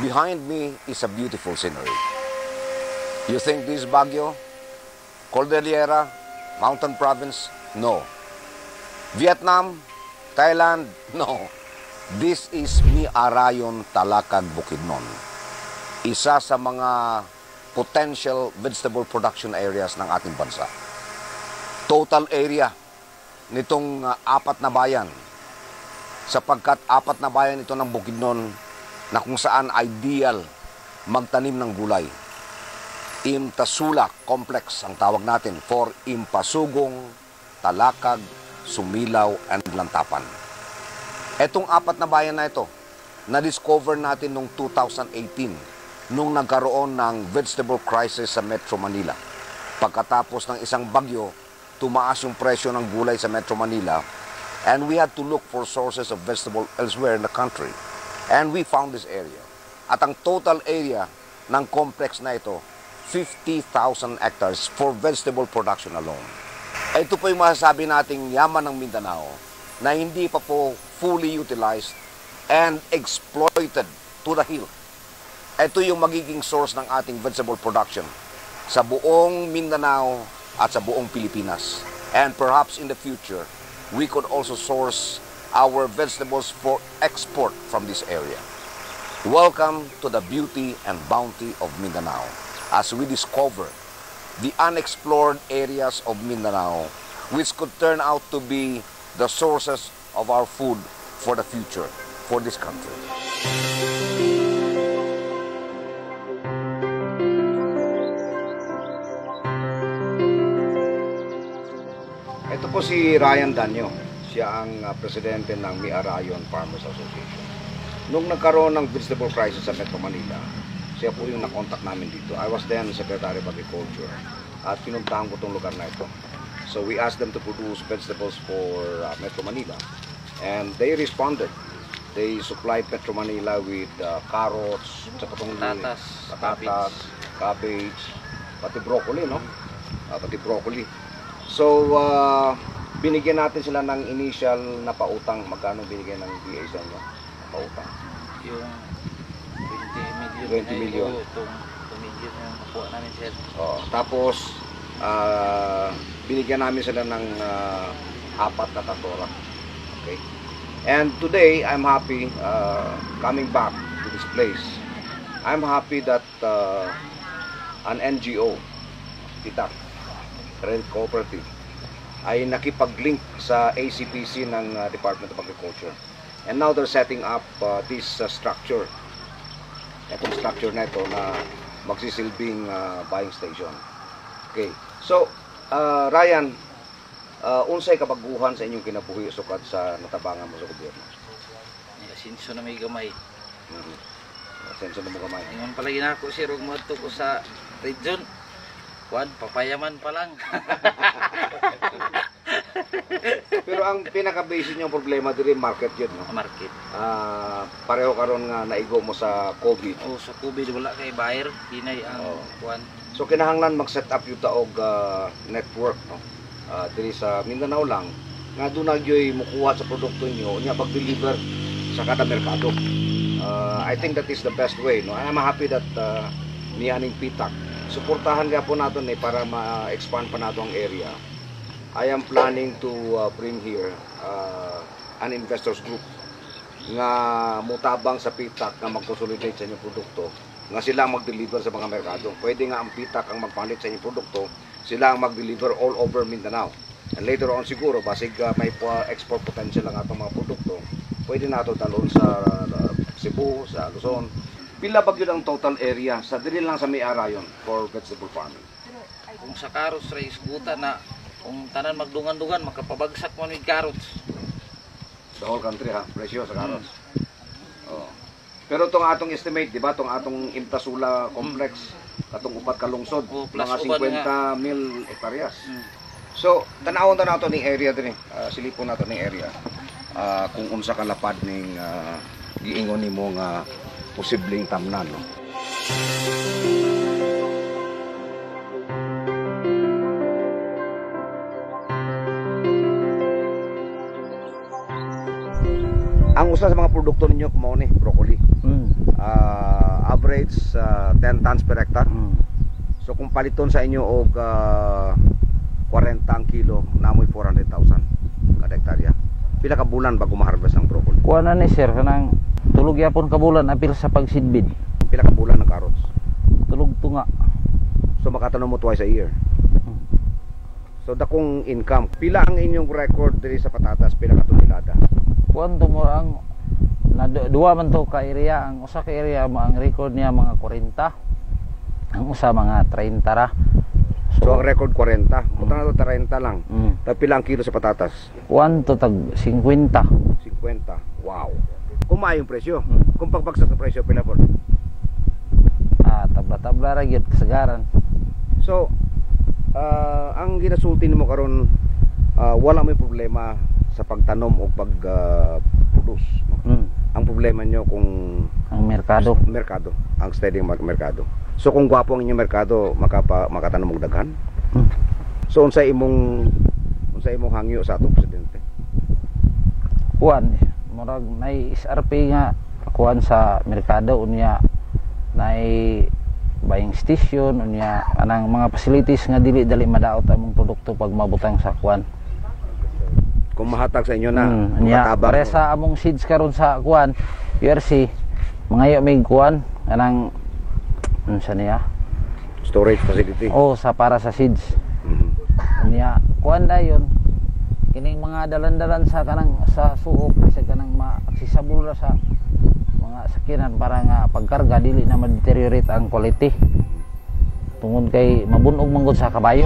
Behind me is a beautiful scenery. You think this is Baguio? Cordillera? Mountain province? No. Vietnam? Thailand? No. This is Miarayon, Talakag, Bukidnon. Isa sa mga potential vegetable production areas ng ating bansa. Total area nitong apat na bayan, sapagkat apat na bayan ito ng Bukidnon na kung saan ideal magtanim ng gulay. Imtasula Complex ang tawag natin for Impasugong, Talakag, Sumilaw, and Lantapan. Etong apat na bayan na ito, na-discover natin noong 2018 nung nagkaroon ng vegetable crisis sa Metro Manila. Pagkatapos ng isang bagyo, tumaas yung presyo ng gulay sa Metro Manila and we had to look for sources of vegetable elsewhere in the country. And we found this area. At ang total area ng complex na ito, 50,000 hectares for vegetable production alone. Ito po yung masasabi nating yaman ng Mindanao na hindi pa po fully utilized and exploited to the hill. Ito yung magiging source ng ating vegetable production sa buong Mindanao at sa buong Pilipinas. And perhaps in the future, we could also source our vegetables for export from this area. Welcome to the beauty and bounty of Mindanao as we discover the unexplored areas of Mindanao which could turn out to be the sources of our food for the future, for this country. Ito po si Ryan Danyo. Siya ang presidente ng Miarayon Farmers Association. Nung nagkaroon ng vegetable crisis sa Metro Manila, siya po yung nakontak namin dito. I was then Secretary of Agriculture at pinuntahan ko itong lugar na ito. So we asked them to produce vegetables for Metro Manila and they responded. They supplied Metro Manila with carrots, patatas, cabbage, pati broccoli, no? Pati broccoli. So, binigyan natin sila ng initial na pautang. Magkano binigyan ng BA sa inyo? Pautang? Yung 20 million. 2 million yung nakuha namin, sir. Tapos, binigyan namin sila ng 4 na katora. Okay? And today, I'm happy coming back to this place. I'm happy that an NGO, Pitak, Rent Cooperative, ay nakipag-link sa ACPC ng Department of Agriculture. And now they're setting up this structure. Itong structure na ito na magsisilbing buying station. Okay. So, Ryan, unsay kabaguhan sa inyong kinabuhi sukad sa natabangan mo sa gobyerno? Sinso na may gamay. Sinso na mo gamay. Ngayon palagi na ako, sir, huwag mo ko sa region. Papayaman pa lang. Pero ang pinaka-basic niyong problema diri market yun, no? Market. Pareho karon nga naigo mo sa COVID. Sa COVID wala kay buyer, hinay ang kuan. So kinahanglan mag-set up yung taog network, no? Diri sa Mindanao lang nga doon nagyoy mukuha sa produkto niyo nya pag-deliver sa kada merkado. I think that is the best way, no? I'm happy that niyaning Pitak suportahan nga po natin para ma-expand pa nato ang area. I am planning to bring here an investors group nga mutabang sa Pitak nga mag-consolidate sa inyong produkto, nga sila ang mag-deliver sa mga merkado. Pwede nga ang Pitak ang magpalit sa inyong produkto, sila ang mag-deliver all over Mindanao. And later on siguro, basig may export potential ang atong mga produkto, pwede na ito dalon sa Cebu, sa Luzon. Pila ba yun ang total area sa dili lang sa Miarayon for vegetable farming? Kung sa carrots race buta na kung tanan magdungan-dungan makapabagsak mo ng carrots. The whole country, ha, presyo sa carrots. Pero itong atong estimate, di ba, itong atong Imtasula complex, atong upat ka lungsod, mga 50 mil hectares. So, tanawon na nato ning area din, silipon nato ning area. Kung unsa ka lapad ning giingon nimo nga posibleng tamnan, no? Ang usa sa mga produkto ninyo kumo ni broccoli. average 10 tons per hectare. So kung paliton sa inyo og 40 ang kilo, namoy 400,000 kada hektarya. Pila ka bulan bago ma-harvest ang broccoli? Kuha na ni sir, kanang tulog yapon ka bulan apil sa pagsidbid. Pila ka bulan ng carrots? Tulog tunga. So makatanom mo twice a year. So dakong income. Pila ang inyong record diri sa patatas? Pila ka tonelada? Kuan to mo ang duwa man to ka area, ang usa ka area ang record niya mga 40. Ang usa mga 30 ra. So ang record 40. Punta na to 30 lang. Tag pila ang kilo sa patatas? Kuan to tag 50. 50. Wow. Kung maayo yung presyo. Kung pagbagsak sa presyo, pila po? Tabla-tabla ra gyud kasagaran. So, ang ginasulti nimo karon, wala may problema sa pagtanom o pag-produce. No? Ang problema nyo kung ang merkado, ang steady merkado. So kung gwapo ang inyong merkado, makatanom og daghan. So unsay imong hangyo sa atong presidente? Kuan, murag may SRP nga kuan sa merkado unya nay buying station unya anang mga facilities nga dili dali madaot among produkto pag mabutang sa kuan. Kung mahatag sa inyo na matabang pare sa among seeds karon sa kuan URC mga may kuan anang unsa niya storage facility. Sa para sa seeds. Unya kuan dayon kining mga dalan-dalan sa kanang sa suok sa kanang ma-accessible ra sa mga sakinan para nga pagkarga dili na ma-deteriorate ang quality tungod kay mabunog manggod sa kabayo.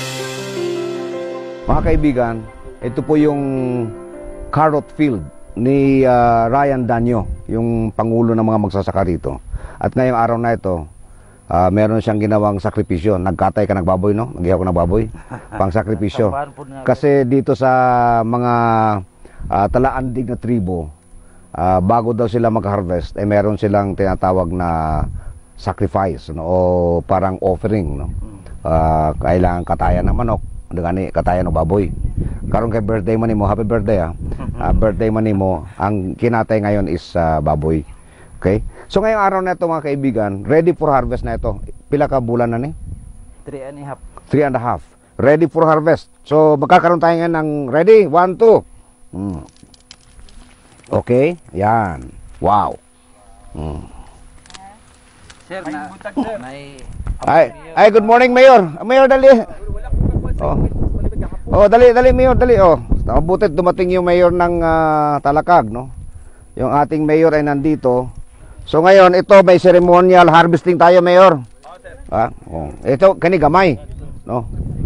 Mga kaibigan, ito po yung carrot field ni Ryan Danyo, yung pangulo ng mga magsasaka rito. At ngayong araw na ito, meron siyang ginawang sakripisyo. Nagkatay ka ng baboy, no? Nag-ihaw ka ng baboy. Pang sakripisyo. Kasi dito sa mga talaandig na tribo, bago daw sila mag-harvest, meron silang tinatawag na sacrifice, no? O parang offering, no? Kailangan katayan ng manok, gani katayan ng baboy. Karon kay birthday man nimo, happy birthday birthday man nimo, ang kinatay ngayon is baboy. Okay? So ngayong araw na ito mga kaibigan, ready for harvest na ito. Pila ka bulan na ni? 3.5. 3.5. Ready for harvest. So magkakaroon tayo ngayon ng ready? 1, 2. Okay? Yan. Wow. Sir, ay, good morning, Mayor. Mayor, dali. Dali, Mayor, dali. Mabutit dumating yung Mayor ng Talakag, no? Yung ating Mayor ay nandito. So ngayon, ito may ceremonial harvesting tayo, Mayor. Ito, kani gamay, no?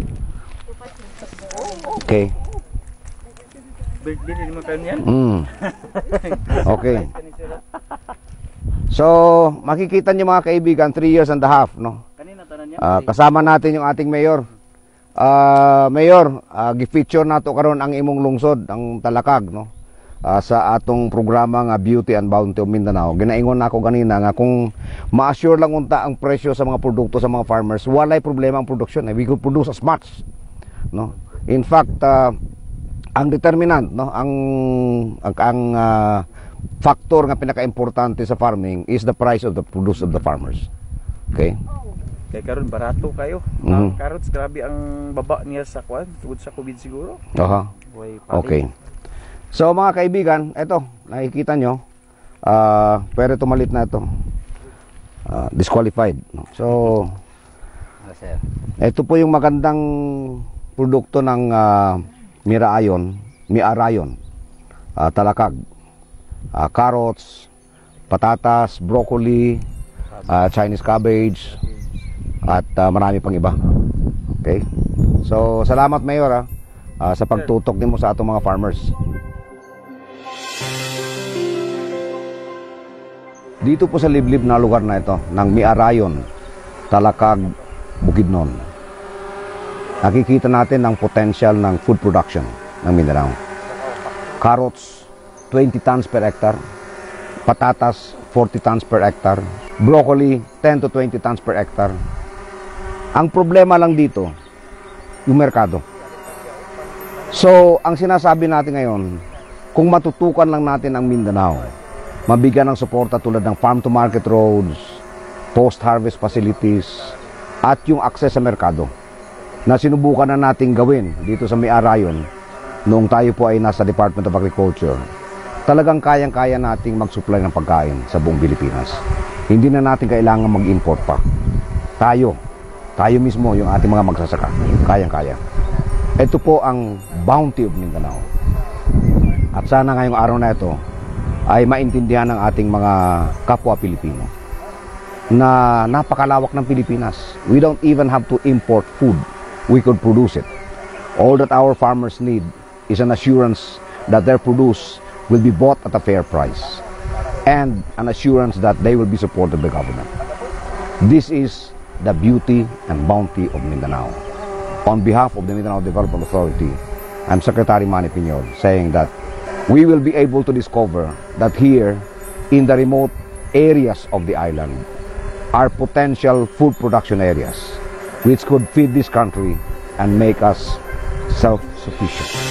Okay. Birthday din mo kanyan. Okay. So, makikita niyo mga kaibigan, 3.5 years, no? Kasama natin yung ating mayor. Mayor, gi-feature nato karon ang imong lungsod, ang Talakag, no? Sa atong programa nga Beauty and Bounty of Mindanao. Ginaingon nako ganina nga kung ma-assure lang unta ang presyo sa mga produkto sa mga farmers, walay problema ang production. We could produce as much, no? In fact, ang determinant, no, ang factor nga pinaka-importante sa farming is the price of the produce of the farmers. Okay? Kaya karon barato kayo. Ang carrots grabe ang baba niya sa kwan, tungod sa COVID siguro. Okay. So mga kaibigan, eto, nakikita nyo, pero tumalit na ito. Disqualified. So, ito po yung magandang produkto ng Mira-Rayon, Talakag. Carrots, patatas, broccoli, Chinese cabbage, at marami pang iba. Okay? So, salamat Mayor sa pagtutok din mo sa atong mga farmers. Dito po sa liblib na lugar na ito, ng Mira-Rayon, Talakag, Bukidnon, nakikita natin ang potential ng food production ng Mindanao. Carrots, 20 tons per hectare. Patatas, 40 tons per hectare. Broccoli, 10 to 20 tons per hectare. Ang problema lang dito, yung merkado. So, ang sinasabi natin ngayon, kung matutukan lang natin ang Mindanao, mabigyan ng suporta tulad ng farm to market roads, post-harvest facilities, at yung access sa merkado na sinubukan na nating gawin dito sa May-Arayon noong tayo po ay nasa Department of Agriculture. Talagang kayang-kaya nating mag-supply ng pagkain sa buong Pilipinas. Hindi na natin kailangan mag-import pa. Tayo mismo, yung ating mga magsasaka, kayang-kaya. Ito po ang bounty of Mindanao. At sana ngayong araw na ito ay maintindihan ng ating mga kapwa Pilipino na napakalawak ng Pilipinas. We don't even have to import food. We could produce it. All that our farmers need is an assurance that their produce will be bought at a fair price and an assurance that they will be supported by government. This is the beauty and bounty of Mindanao. On behalf of the Mindanao Development Authority, I'm Secretary Manny Piñol saying that we will be able to discover that here in the remote areas of the island are potential food production areas which could feed this country and make us self-sufficient.